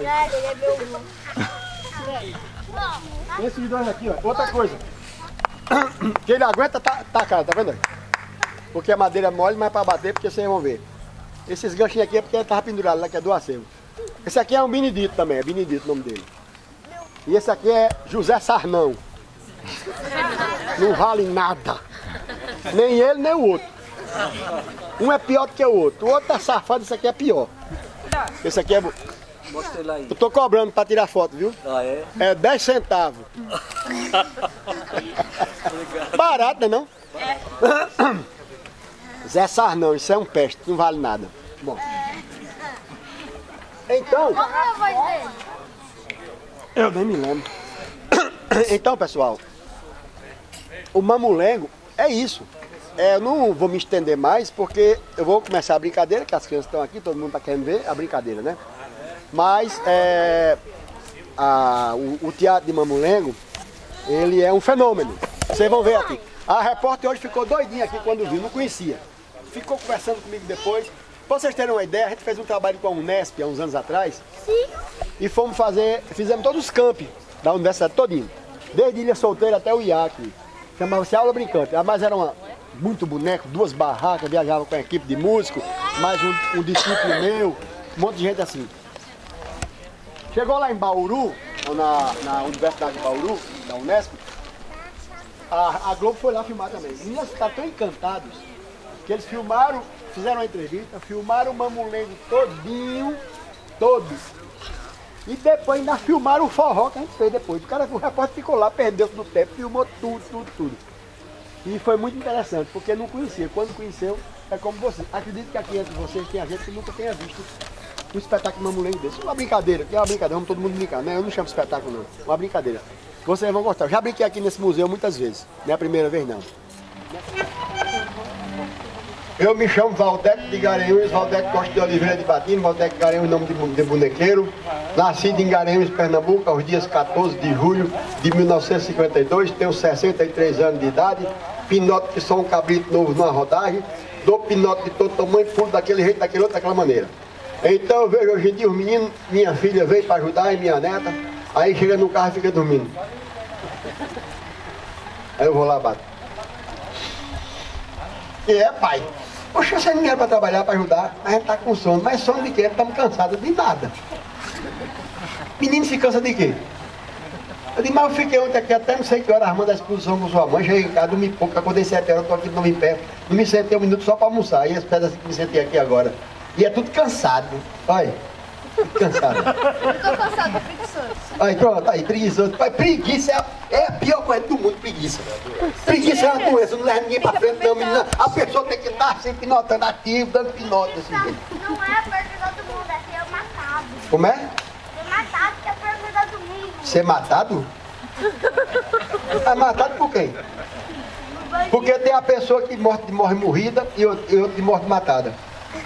Esses dois aqui, ó. Outra coisa. Que ele aguenta, tá cara, tá vendo aí? Porque a madeira é mole, mas para bater, porque vocês vão ver. Esses ganchinhos aqui é porque ele tava pendurado lá, que é do acervo. Esse aqui é um Benedito também, é Benedito o nome dele. E esse aqui é José Sarnão. Não vale nada. Nem ele, nem o outro. Um é pior do que o outro. O outro tá safado, esse aqui é pior. Esse aqui é... Mostra ele aí. Eu tô cobrando para tirar foto, viu? Ah, é? É 10 centavos. Barato, né não? Zé Sarnão, isso é um peste, não vale nada. Bom. Então... Eu nem me lembro. Então, pessoal, o mamulengo é isso. Eu não vou me estender mais, porque eu vou começar a brincadeira, que as crianças estão aqui, todo mundo está querendo ver a brincadeira, né? Mas o teatro de mamulengo, ele é um fenômeno. Vocês vão ver aqui. A repórter hoje ficou doidinha aqui quando viu, não conhecia. Ficou conversando comigo depois. Pra vocês terem uma ideia, a gente fez um trabalho com a Unesp há uns anos atrás. Sim. E fizemos todos os campi da universidade todinho. Desde Ilha Solteira até o IAC. Chamava-se Aula Brincante. Mas era muito boneco, 2 barracas, viajava com a equipe de músico, mais um discípulo meu, um monte de gente assim. Chegou lá em Bauru, na Universidade de Bauru, da Unesp, a Globo foi lá filmar também. Os meninos ficaram tão encantados que eles filmaram, fizeram uma entrevista, filmaram o mamulengo todinho, todo. E depois ainda filmaram o forró que a gente fez depois. O repórter ficou lá, perdeu-se no tempo, filmou tudo. E foi muito interessante, porque não conhecia. Quando conheceu, é como você. Acredito que aqui entre vocês tem gente que nunca tenha visto um espetáculo mamulengo desse. Uma brincadeira, que é uma brincadeira, vamos todo mundo brincar, né? Eu não chamo espetáculo não, uma brincadeira. Vocês vão gostar. Eu já brinquei aqui nesse museu muitas vezes, não é a primeira vez não. Eu me chamo Valdete de Garanhuns, Valdete Costa de Oliveira de Batino, Valdete Garanhuns, nome de bonequeiro. Nascido em Garanhuns, Pernambuco, aos dias 14 de julho de 1952, tenho 63 anos de idade. Pinote que sou um cabrito novo numa rodagem. Dou pinote de todo tamanho, pulo daquele jeito, daquele outro, daquela maneira. Então eu vejo hoje em dia os meninos, minha filha veio para ajudar e minha neta, aí chega no carro e fica dormindo. Aí eu vou lá, bato. E pai? Poxa, você não vieram para trabalhar, para ajudar, a gente tá com sono. Mas sono de quê? Estamos cansados de nada. Menino se cansa de quê? Eu disse, mas eu fiquei ontem aqui até não sei que hora armando a exposição com sua mãe. Cheguei em casa, dormi pouco, acordei 7 horas, estou aqui de novo em pé. Não me sentei um minuto só para almoçar. E as pedras que me sentei aqui agora. E é tudo cansado. Olha, tudo cansado. Eu tô cansado, preguiçoso. Aí pronto, aí, preguiçoso. Pai, preguiça é a pior coisa do mundo, preguiça. Preguiça é uma doença, não leva ninguém pra frente não, menina. A pessoa tem que estar sempre pinotando ativo, dando pinote desse jeito. Não é a pergunta do mundo, é ser matado. Como é? Ser matado que é a pergunta do mundo. Ser matado? É matado por quem? Porque tem a pessoa que morre morrida e outro que morre matada.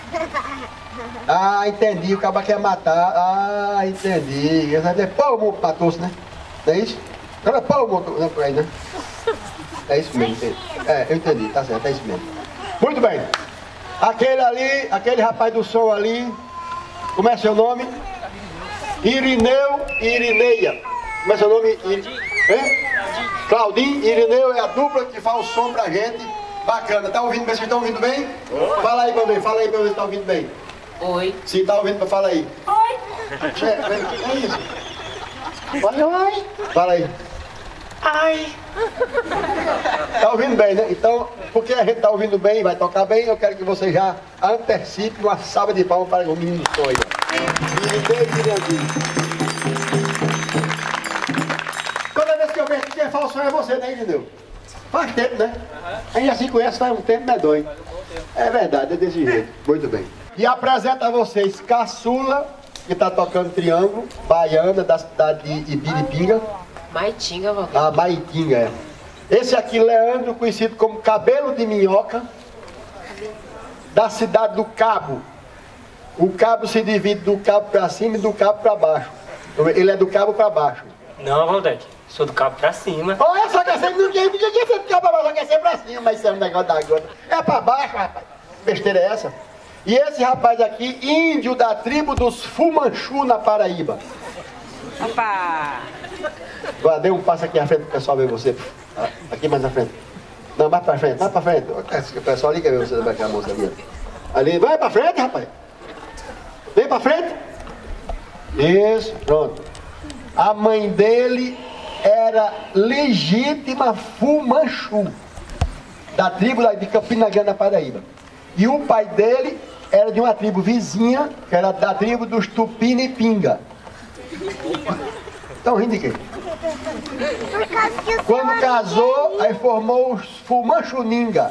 Ah, entendi. O cara quer matar. Ah, entendi. Pô, o mundo matou-se, né? Não é isso? Não é pô, o mundo. Não, por aí, né? É isso mesmo. Eu entendi. Tá certo, é isso mesmo. Muito bem. Aquele ali, aquele rapaz do som ali. Como é seu nome? Irineu e Irineia. Como é seu nome? Claudinho e Irineu é a dupla que faz o som pra gente. Bacana. Tá ouvindo bem? Vocês estão ouvindo bem? Fala aí pra ver. Fala aí pra ver se tá ouvindo bem. Oi. Se tá ouvindo, fala aí. Oi. O que é isso? Fala oi. Fala aí. Ai. Tá ouvindo bem, né? Então, porque a gente tá ouvindo bem, vai tocar bem, eu quero que você já antecipe uma salva de palmas para o menino som aí. Toda vez que eu vejo que quem fala o som é você, né, entendeu? Faz tempo, né? A gente já se conhece faz um tempo, não é doido? É verdade, é desse jeito. Muito bem. E apresento a vocês Caçula, que tá tocando triângulo, baiana da cidade de Ibiripinga. Maitinga, vó. A Maitinga, é. Esse aqui, Leandro, conhecido como Cabelo de Minhoca, da cidade do Cabo. O cabo se divide do cabo para cima e do cabo para baixo. Ele é do cabo para baixo. Não, Valdete, sou do cabo pra cima. Olha, só quer ser do cabo para baixo, só quer ser para cima, mas isso é um negócio da gota. É para baixo, rapaz. Besteira é essa? E esse rapaz aqui, índio da tribo dos Fumanchu na Paraíba. Opa! Agora dê um passo aqui à frente para o pessoal ver você. Aqui mais na frente. Não, mais para frente, mais para frente. O pessoal ali quer ver você daqui a moça ali. Ali, vai para frente, rapaz. Vem para frente. Isso, pronto. A mãe dele era legítima Fumanchu, da tribo de Campina Grande, na Paraíba. E o pai dele era de uma tribo vizinha, que era da tribo dos Tupinipinga. Estão rindo de quê? Quando casou, aí formou os Fumanchuninga.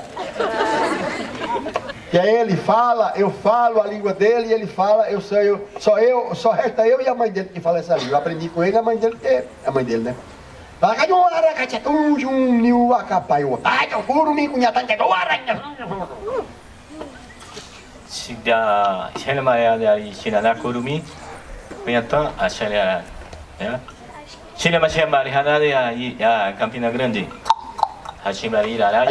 Que aí ele fala, eu falo a língua dele, e ele fala, só resta eu e a mãe dele que fala essa língua. Eu aprendi com ele, a mãe dele, a mãe dele, né? Sida Xelemaya dari Xinana Kurumi, Penhatan, a Xelera, né? Xilema Xemari Hanari a Campina Grande. Hashimari Arara.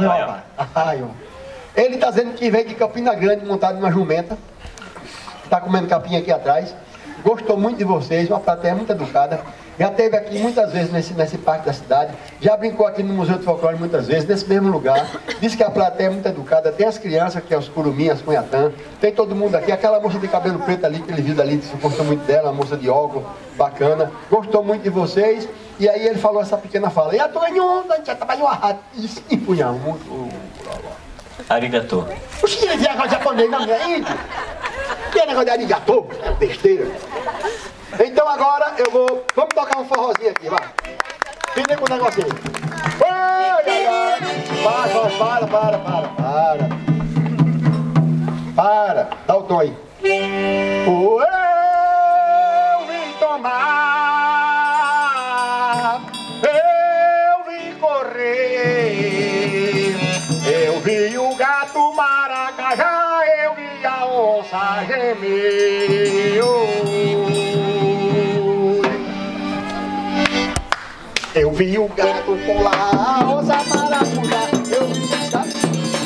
Ele está dizendo que veio de Campina Grande montado numa jumenta. Está comendo capinha aqui atrás. Gostou muito de vocês, uma plateia muito educada. Já esteve aqui muitas vezes nesse parque da cidade. Já brincou aqui no Museu do Folclore muitas vezes, nesse mesmo lugar. Diz que a plateia é muito educada. Tem as crianças, que é os curumim, as cunhatã. Tem todo mundo aqui. Aquela moça de cabelo preto ali, que ele viu dali, gostou muito dela. Uma moça de óculos, bacana. Gostou muito de vocês. E aí ele falou essa pequena fala. E a tua nhonda, já trabalhou a rato. Isso, empunhar muito. Arigato. O chinês é negócio japonês, não é índio? Que é negócio de arigato? É besteira. Então agora eu vou... Vamos tocar um forrozinho aqui, vai. Fica com o negocinho. Para. Dá o tom aí. Eu vim tomar. Eu vim correr. Eu vi o gato maracajá. Eu vi a onça gemer. Eu vi o gato pular, a onça maracujá. Eu vi o gato.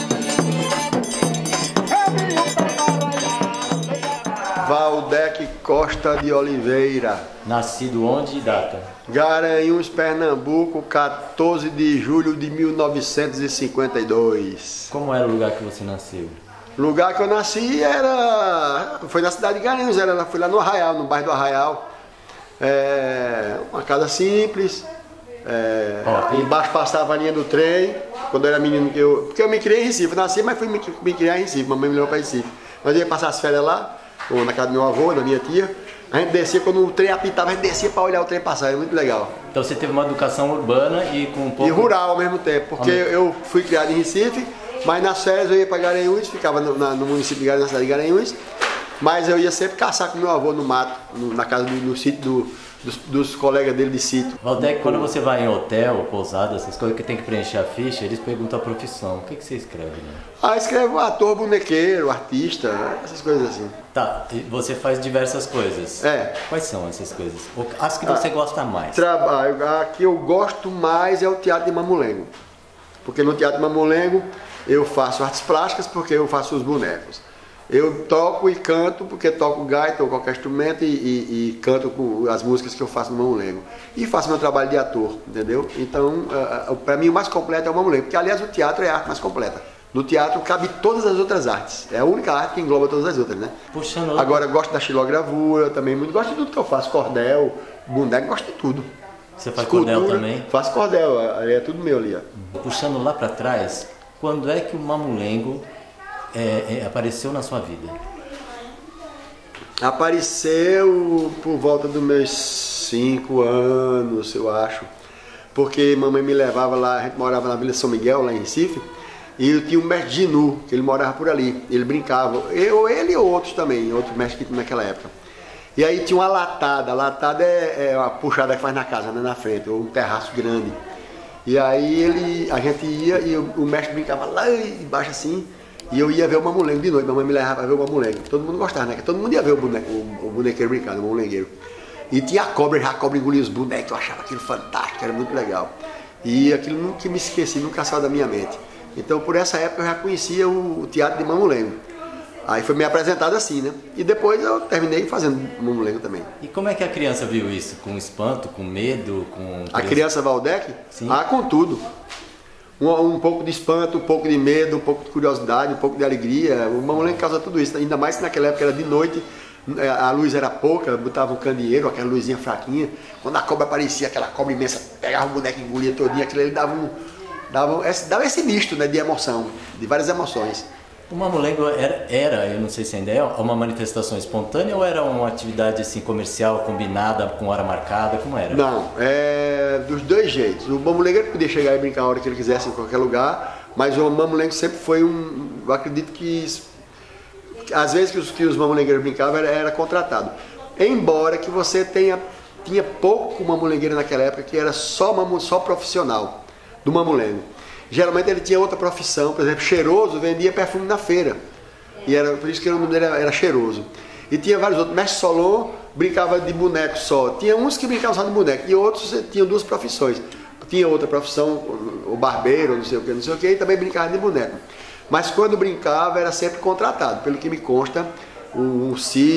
Valdec Costa de Oliveira. Nascido onde e data? Garanhuns, Pernambuco, 14 de julho de 1952. Como era o lugar que você nasceu? O lugar que eu nasci foi na cidade de Garanhuns, fui lá no Arraial, no bairro do Arraial. Uma casa simples. Embaixo passava a linha do trem. Quando eu era menino, porque eu me criei em Recife, eu nasci, mas fui me criar em Recife. Mamãe me levou para Recife. Mas eu ia passar as férias lá, ou na casa do meu avô, da minha tia. A gente descia, quando o trem apitava, a gente descia para olhar o trem passar, era muito legal. Então você teve uma educação urbana e com um pouco... E rural ao mesmo tempo, porque eu fui criado em Recife, mas nas férias eu ia para Garanhuns, ficava no município de Garanhuns, na cidade de Garanhuns. Mas eu ia sempre caçar com meu avô no mato, na casa no sítio dos colegas dele de sítio. Valdec, quando você vai em hotel, pousada, essas coisas que tem que preencher a ficha, eles perguntam a profissão. O que você escreve, né? Escrevo ator, bonequeiro, artista, essas coisas assim. Tá, e você faz diversas coisas. Quais são essas coisas? As que você gosta mais? A que eu gosto mais é o teatro de Mamulengo. Porque no teatro de Mamulengo eu faço artes plásticas, porque eu faço os bonecos. Eu toco e canto, porque toco gaita ou qualquer instrumento e canto com as músicas que eu faço no Mamulengo. E faço meu trabalho de ator, entendeu? Então, para mim o mais completo é o Mamulengo, porque aliás o teatro é a arte mais completa. No teatro cabe todas as outras artes. É a única arte que engloba todas as outras, né? Puxando lá. Agora gosto da xilogravura também, muito gosto de tudo que eu faço. Cordel, boneco, gosto de tudo. Você faz cordel também? Faço cordel, é tudo meu ali. Ó. Puxando lá para trás, quando é que o Mamulengo apareceu na sua vida? Apareceu por volta dos meus 5 anos, eu acho. Porque mamãe me levava lá, a gente morava na Vila São Miguel, lá em Recife. E eu tinha um mestre Ginu, que ele morava por ali. Ele brincava, ele e outros também, outros mestres que tinham naquela época. E aí tinha uma latada. A latada é uma puxada que faz na casa, né, na frente, ou um terraço grande. E aí a gente ia e o mestre brincava lá embaixo assim. E eu ia ver o Mamulengo de noite. Mamãe me levava para ver o Mamulengo. Todo mundo gostava, né? Todo mundo ia ver o bonequeiro brincando, o mamulengueiro. E tinha a cobra engolia os bonecos. Eu achava aquilo fantástico, era muito legal. E aquilo nunca me esqueci, nunca saiu da minha mente. Então, por essa época, eu já conhecia o teatro de Mamulengo. Aí foi me apresentado assim, né? E depois eu terminei fazendo Mamulengo também. E como é que a criança viu isso? Com espanto, com medo, com... A criança Valdec? Sim. Com tudo. Um pouco de espanto, um pouco de medo, um pouco de curiosidade, um pouco de alegria. O Mamulengo causa tudo isso. Ainda mais que naquela época era de noite, a luz era pouca, botava um candeeiro, aquela luzinha fraquinha. Quando a cobra aparecia, aquela cobra imensa, pegava o boneco e engolia todinho, aquilo ali dava esse misto, né, de emoção, de várias emoções. O Mamulengo eu não sei se ainda é, uma manifestação espontânea ou era uma atividade assim, comercial, combinada, com hora marcada, como era? Não, dos dois jeitos. O Mamulengo ele podia chegar e brincar a hora que ele quisesse em qualquer lugar, mas o Mamulengo sempre foi eu acredito que às vezes que os mamulengueiros brincavam era contratado. Embora que você tinha pouco mamulengueiro naquela época que era só profissional do Mamulengo. Geralmente ele tinha outra profissão, por exemplo, Cheiroso vendia perfume na feira. E por isso que o nome dele era Cheiroso. E tinha vários outros. Mestre Solon brincava de boneco só. Tinha uns que brincavam só de boneco e outros tinham duas profissões. Tinha outra profissão, o barbeiro, não sei o que, e também brincava de boneco. Mas quando brincava era sempre contratado. Pelo que me consta, um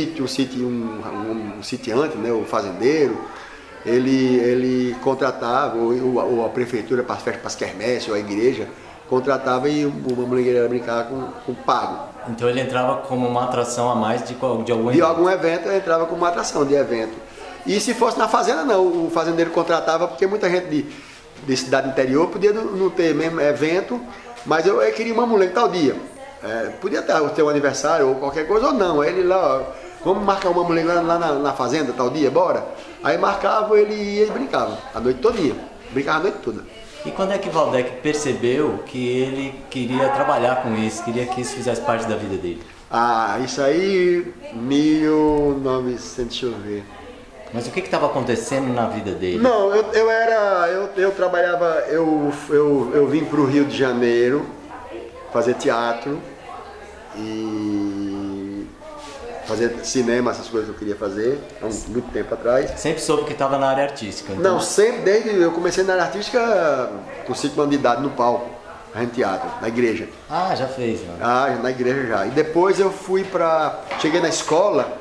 sitiante, né, o fazendeiro, ele contratava, ou a prefeitura para as festas, para as quermesses, ou a igreja, contratava e o mamulengueiro brincava com pago. Então ele entrava como uma atração a mais de algum evento? De algum evento ele entrava como uma atração de evento. E se fosse na fazenda não, o fazendeiro contratava, porque muita gente de cidade interior podia não ter mesmo evento, mas eu queria um mamulengo tal dia. Podia ter um aniversário ou qualquer coisa, ou não. Ele lá, vamos marcar um mamulengo lá na fazenda tal dia, bora? Aí marcava, ele ia e brincava, a noite todinha, brincava a noite toda. E quando é que Valdec percebeu que ele queria trabalhar com isso, queria que isso fizesse parte da vida dele? Isso aí, 1900, deixa eu ver. Mas o que estava acontecendo na vida dele? Não, eu trabalhava, eu vim para o Rio de Janeiro fazer teatro e fazer cinema, essas coisas que eu queria fazer, há muito tempo atrás. Sempre soube que estava na área artística? Então... Não, sempre, eu comecei na área artística com 5 anos de idade no palco, fazendo teatro, na igreja. Já fez, né? Na igreja já. E depois eu cheguei na escola,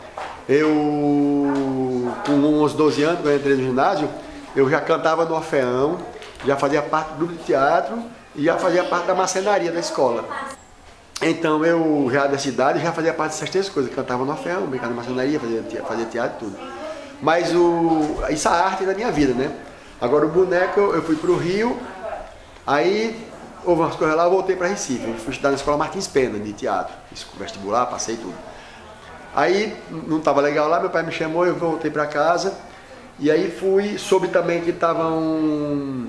com uns 12 anos, quando eu entrei no ginásio, eu já cantava no Orfeão, já fazia parte do grupo de teatro e já fazia parte da marcenaria da escola. Então eu já da cidade já fazia parte dessas três coisas, cantava no Orfeão, brincava na marcenaria, fazia teatro e tudo. Mas isso é a arte da minha vida, né? Agora o boneco, eu fui para o Rio, aí houve umas coisas lá, eu voltei para Recife, eu fui estudar na Escola Martins Pena de teatro, vestibular, passei tudo. Aí não estava legal lá, meu pai me chamou, eu voltei para casa e aí soube também que estavam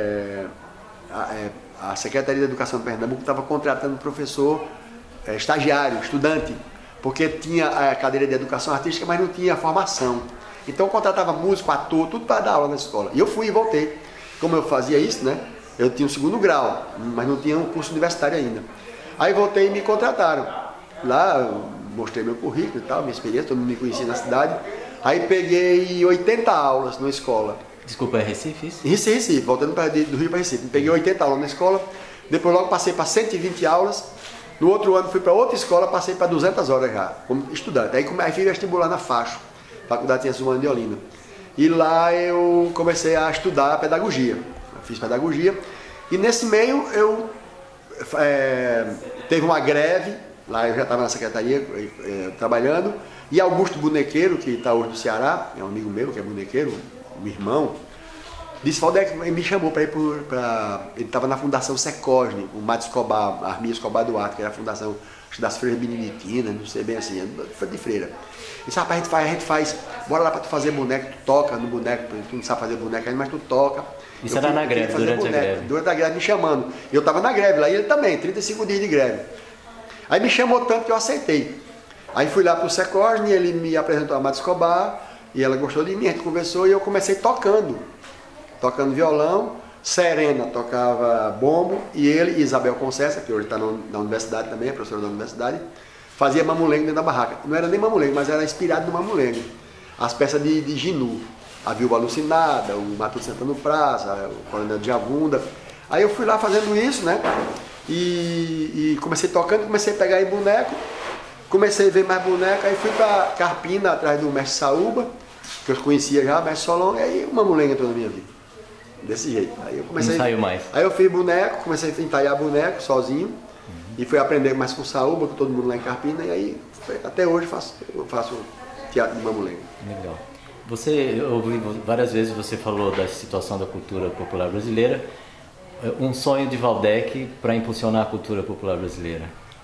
a Secretaria de Educação de Pernambuco estava contratando professor estagiário, estudante, porque tinha a cadeira de Educação Artística, mas não tinha formação. Então eu contratava músico, ator, tudo para dar aula na escola. E eu fui e voltei. Como eu fazia isso, né? Eu tinha o 2º grau, mas não tinha um curso universitário ainda. Aí voltei e me contrataram. Lá eu mostrei meu currículo e tal, minha experiência, todo mundo me conhecia na cidade. Aí peguei 80 aulas na escola. Desculpa, é Recife isso? Recife, voltando do Rio para Recife. Peguei 80 aulas na escola, depois logo passei para 120 aulas. No outro ano fui para outra escola, passei para 200 horas já, como estudante. Aí fiz vestibular na Facho, Faculdade de Ciências Humanas de Olinda. E lá eu comecei a estudar pedagogia. Eu fiz pedagogia. E nesse meio eu teve uma greve, lá eu já estava na secretaria trabalhando, e Augusto Bonequeiro, que está hoje no Ceará, é um amigo meu que é bonequeiro, um irmão, disse, Valdec, me chamou para ir ele estava na Fundação Secosne, o Mato Escobar, Armia Escobar Duarte, que era a fundação das freiras beneditinas, não sei bem assim, foi de freira. Ele disse, rapaz, a gente faz, bora lá para tu fazer boneco, tu toca no boneco, tu não sabe fazer boneco ainda, mas tu toca. Isso era na greve, durante a greve? Durante a greve, me chamando. Eu estava na greve lá, e ele também, 35 dias de greve. Aí me chamou tanto que eu aceitei. Aí fui lá para o Secosne, ele me apresentou a Mato Escobar, e ela gostou de mim, a gente conversou, e eu comecei tocando violão. Serena tocava bombo, e ele, Isabel Concessa, que hoje está na universidade também, é professora da universidade, fazia mamulengo dentro da barraca. Não era nem mamulengo, mas era inspirado no mamulengo. As peças de Ginu, a Viúva Alucinada, o Matuto Sentando Praça, o Coronel de Javunda. Aí eu fui lá fazendo isso, né? E comecei tocando, comecei a pegar em boneco, comecei a ver mais boneco, aí fui para Carpina, atrás do mestre Saúba, que eu conhecia já, mestre Solon, e aí o mamulengo entrou na minha vida. Desse jeito. Aí eu comecei. Não saiu mais. Aí eu fiz boneco, comecei a entalhar boneco sozinho. E fui aprender mais com o Saúba, com todo mundo lá em Carpina. E aí, até hoje, eu faço teatro de mamulengo. Legal. Eu ouvi várias vezes você falou da situação da cultura popular brasileira. Um sonho de Valdec para impulsionar a cultura popular brasileira?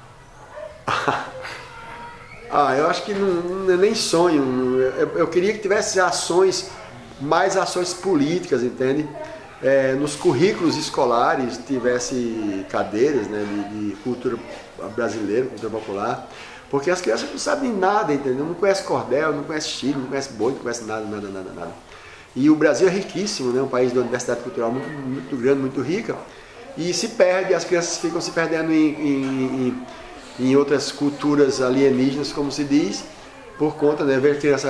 Eu acho que não é nem sonho. Eu queria que tivesse mais ações políticas, entende? Nos currículos escolares tivesse cadeiras, né, de cultura brasileira, cultura popular, porque as crianças não sabem nada, entendeu? Não conhecem cordel, não conhecem chile, não conhecem boi, não conhecem nada. E o Brasil é riquíssimo, né? Um país de uma diversidade cultural muito, muito grande, muito rica, e se perde, as crianças ficam se perdendo em outras culturas alienígenas, como se diz, por conta, né, ver criança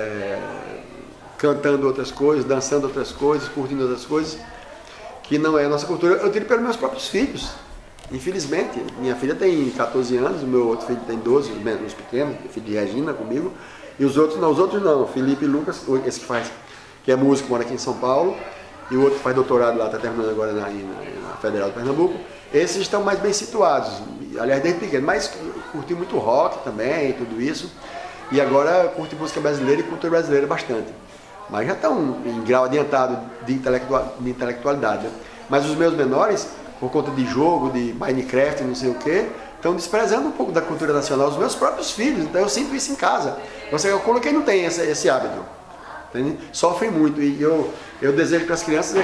cantando outras coisas, dançando outras coisas, curtindo outras coisas, que não é a nossa cultura. Eu tiro pelos meus próprios filhos, infelizmente. Minha filha tem 14 anos, o meu outro filho tem 12, os pequenos, filho de Regina comigo, e os outros não, Felipe e Lucas, esse que é músico, mora aqui em São Paulo, e o outro faz doutorado lá, está terminando agora na Federal de Pernambuco. Esses estão mais bem situados, aliás, desde pequeno, mas curti muito rock também, tudo isso, e agora curti música brasileira e cultura brasileira bastante. Mas já estão em grau adiantado de intelectualidade, né? Mas os meus menores, por conta de jogo, de Minecraft, não sei o que, estão desprezando um pouco da cultura nacional, os meus próprios filhos. Então eu sinto isso em casa. Eu coloquei, não tem esse hábito, entende? Sofrem muito, e eu desejo para as crianças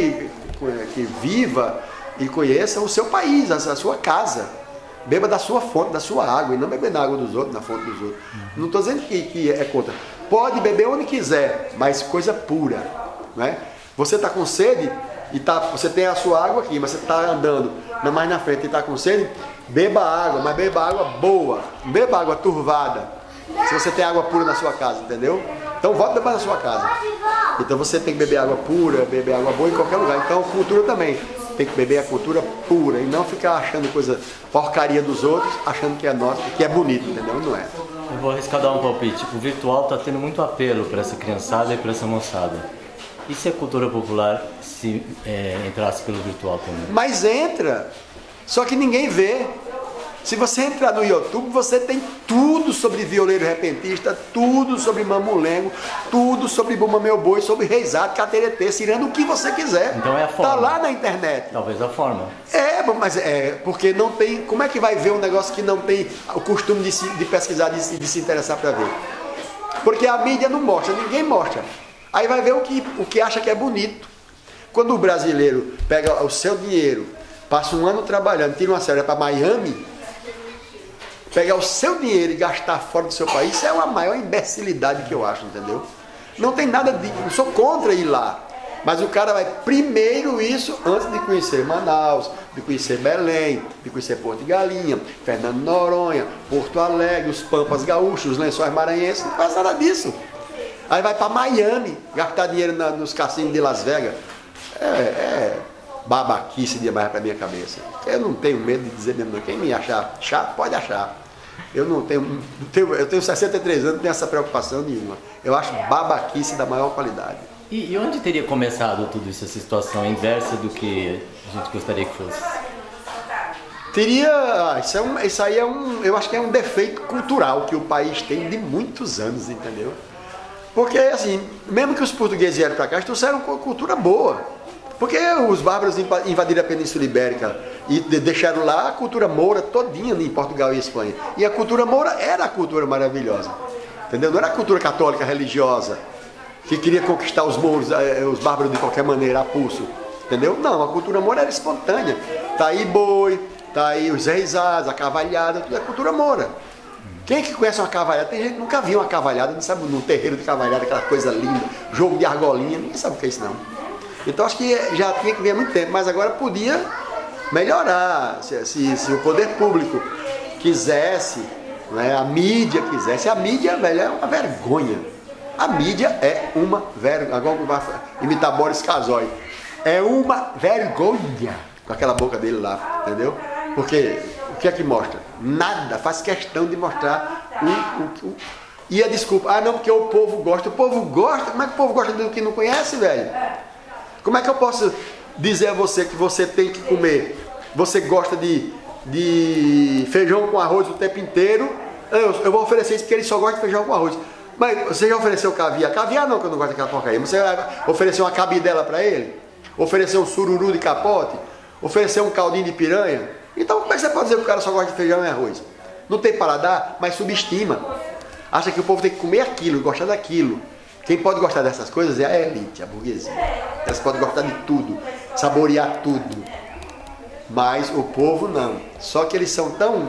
que viva e conheça o seu país, a sua casa. Beba da sua fonte, da sua água, e não beber na água dos outros, na fonte dos outros. Não estou dizendo que é contra. Pode beber onde quiser, mas coisa pura, né? Você está com sede, você tem a sua água aqui, mas você está andando mais na frente e está com sede, beba água, mas beba água boa, não beba água turvada, se você tem água pura na sua casa, entendeu? Então volta a beber na sua casa. Então você tem que beber água pura, beber água boa em qualquer lugar. Então cultura também. Tem que beber a cultura pura e não ficar achando coisa porcaria dos outros, achando que é nossa, que é bonito, entendeu? Não é. Eu vou arriscar dar um palpite. O virtual está tendo muito apelo para essa criançada e para essa moçada. E se a cultura popular entrasse pelo virtual também? Mas entra, só que ninguém vê. Se você entrar no YouTube, você tem tudo sobre violeiro repentista, tudo sobre mamulengo, tudo sobre Bumba Meu Boi, sobre reisado, cateretê, ciranda, o que você quiser. Então é a forma. Tá lá na internet. Talvez a forma. Mas porque não tem. Como é que vai ver um negócio que não tem o costume de pesquisar, de se interessar para ver? Porque a mídia não mostra, ninguém mostra. Aí vai ver o que acha que é bonito. Quando o brasileiro pega o seu dinheiro, passa um ano trabalhando, tira uma férias para Miami, pegar o seu dinheiro e gastar fora do seu país, isso é a maior imbecilidade que eu acho, entendeu? Não tem nada de... Não sou contra ir lá. Mas o cara vai primeiro isso antes de conhecer Manaus, de conhecer Belém, de conhecer Porto de Galinha, Fernando de Noronha, Porto Alegre, os Pampas Gaúchos, os Lençóis Maranhenses, não faz nada disso. Aí vai para Miami, gastar dinheiro nos cassinos de Las Vegas. É babaquice demais para minha cabeça. Eu não tenho medo de dizer mesmo, não. Quem me achar chato, pode achar. Eu tenho 63 anos, não tenho essa preocupação nenhuma. Eu acho babaquice da maior qualidade. E onde teria começado tudo isso, essa situação inversa do que a gente gostaria que fosse? Teria... Isso aí eu acho que é um defeito cultural que o país tem de muitos anos, entendeu? Porque, assim, mesmo que os portugueses vieram para cá, eles trouxeram uma cultura boa. Porque os bárbaros invadiram a Península Ibérica e deixaram lá a cultura moura todinha em Portugal e Espanha. E a cultura moura era a cultura maravilhosa, entendeu? Não era a cultura católica religiosa, que queria conquistar os mouros, os bárbaros de qualquer maneira, a pulso, entendeu? Não, a cultura moura era espontânea. Tá aí boi, tá aí os reisados, a cavalhada, tudo é cultura moura. Quem é que conhece uma cavalhada? Tem gente que nunca viu uma cavalhada, não sabe num terreiro de cavalhada, aquela coisa linda, jogo de argolinha, ninguém sabe o que é isso não. Então acho que já tinha que vir há muito tempo, mas agora podia melhorar, se o poder público quisesse, né, a mídia quisesse. A mídia, velho, é uma vergonha. A mídia é uma vergonha. Agora vai imitar Boris Casoy. É uma vergonha com aquela boca dele lá, entendeu? Porque o que é que mostra? Nada, faz questão de mostrar E a desculpa, não, porque o povo gosta. O povo gosta? Como é que o povo gosta do que não conhece, velho? Como é que eu posso dizer a você que você tem que comer? Você gosta de feijão com arroz o tempo inteiro? Eu vou oferecer isso porque ele só gosta de feijão com arroz. Mas você já ofereceu caviar? Caviar não, que eu não gosto daquela porcaria. Você ofereceu uma cabidela para ele? Ofereceu um sururu de capote? Ofereceu um caldinho de piranha? Então como é que você pode dizer que o cara só gosta de feijão e arroz? Não tem paladar, mas subestima. Acha que o povo tem que comer aquilo, gostar daquilo. Quem pode gostar dessas coisas é a elite, a burguesia. Elas podem gostar de tudo, saborear tudo. Mas o povo não. Só que eles são tão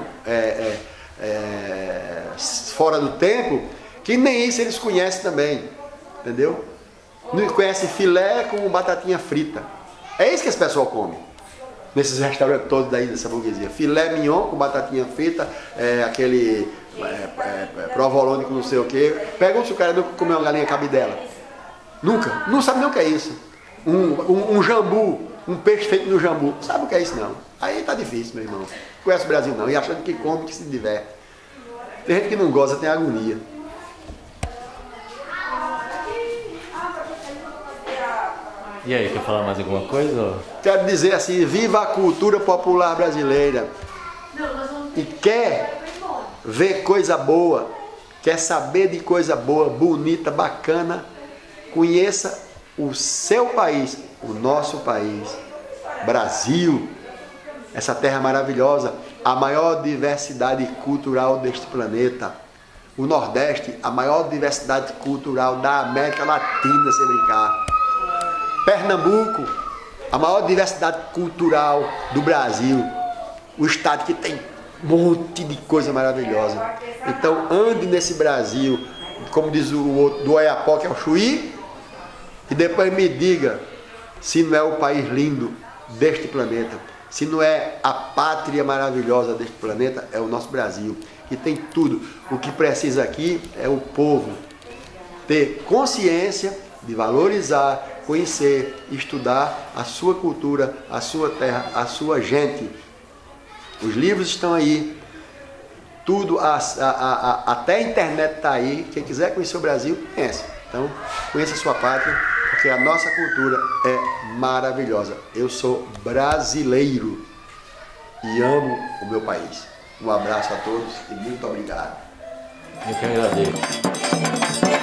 fora do tempo que nem isso eles conhecem também. Entendeu? Não conhecem filé com batatinha frita. É isso que esse pessoal come. Nesses restaurantes todos daí dessa burguesia. Filé mignon com batatinha frita, aquele provolone com não sei o que. Pergunta se o cara nunca comeu uma galinha cabidela. Nunca. Não sabe nem o que é isso. Um jambu, um peixe feito no jambu. Não sabe o que é isso não. Aí tá difícil, meu irmão. Não conhece o Brasil não. E achando que come, que se diverte. Tem gente que não goza, tem agonia. E aí, quer falar mais alguma coisa? Quero dizer assim, viva a cultura popular brasileira. E quer ver coisa boa, quer saber de coisa boa, bonita, bacana, conheça o seu país, o nosso país, Brasil, essa terra maravilhosa, a maior diversidade cultural deste planeta. O Nordeste, a maior diversidade cultural da América Latina, sem brincar. Pernambuco, a maior diversidade cultural do Brasil, o estado que tem um monte de coisa maravilhosa. Então ande nesse Brasil, como diz o outro, do Oiapoque ao Chuí, e depois me diga se não é o país lindo deste planeta, se não é a pátria maravilhosa deste planeta, é o nosso Brasil, que tem tudo. O que precisa aqui é o povo ter consciência de valorizar, conhecer, estudar a sua cultura, a sua terra, a sua gente. Os livros estão aí, tudo, até a internet está aí. Quem quiser conhecer o Brasil, conhece. Então, conheça a sua pátria, porque a nossa cultura é maravilhosa. Eu sou brasileiro e amo o meu país. Um abraço a todos e muito obrigado. Eu que agradeço.